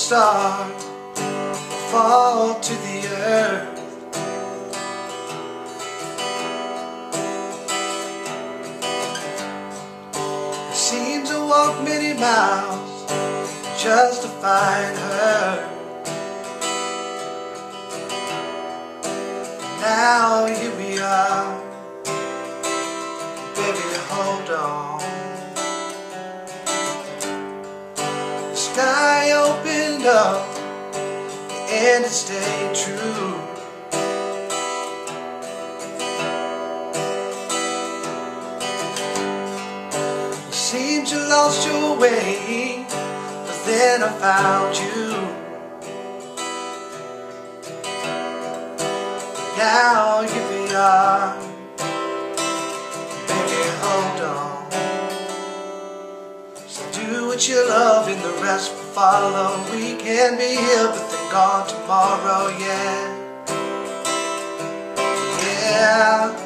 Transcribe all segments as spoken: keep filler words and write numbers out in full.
star fall to the earth. It seemed to walk many miles just to find her. Now here we are, baby, hold on. The sky opened up and it stayed true. It seemed you lost your way, but then I found you. Now here we are, baby, hold on. So do what you love and the rest will follow. We can be here but then gone tomorrow, yeah. Yeah.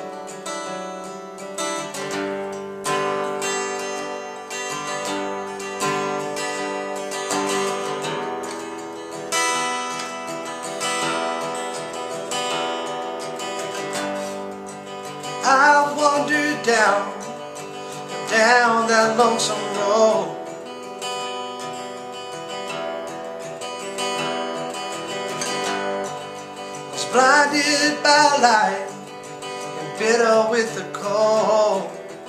I wandered down, down that lonesome road. Was blinded by light and bitter with the cold.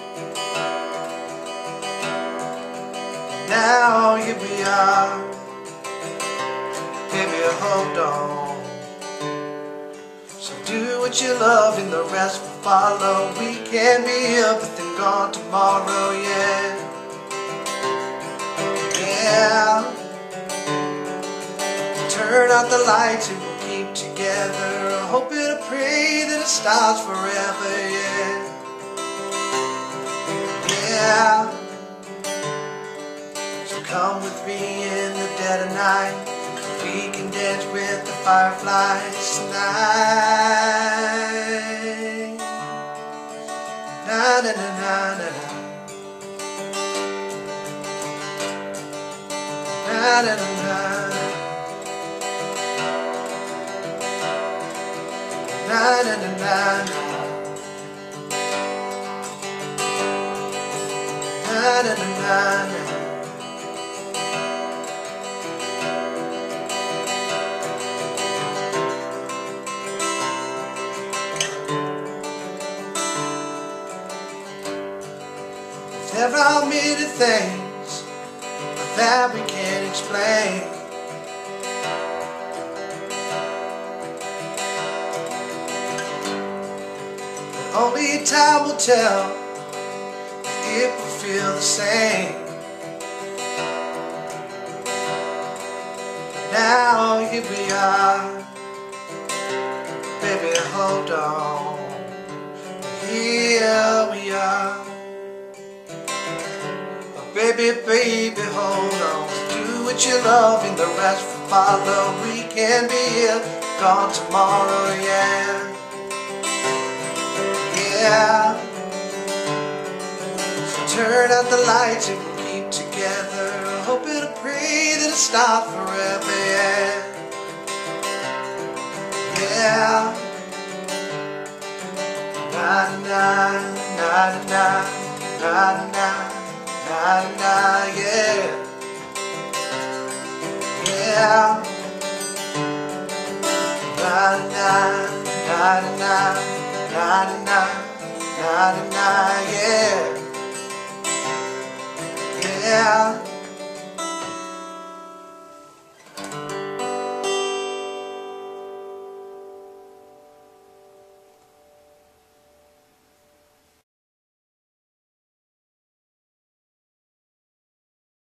Now here we are, baby, hold on. So do what you love and the rest will follow. We can be here but then gone tomorrow, yeah. Yeah. Turn out the lights and we'll keep together. Hope and I pray that it starts forever, yeah. Yeah. So come with me in the dead of night. We can dance with the fireflies tonight. Na na na na na na. Na na na na na. Na na na na na. Na na na na na. There are many things that we can't explain. But only time will tell if it will feel the same. Now here we are, baby, hold on. Here we are. Baby, baby, hold on. Do what you love and the rest will follow. We can be here, gone tomorrow, yeah. Yeah. So turn out the lights and we'll keep together. Hope and I pray that it's not forever, yeah. Yeah. Na na na na na na na. Na na, yeah, yeah. Na na, na na, na na, na na, yeah.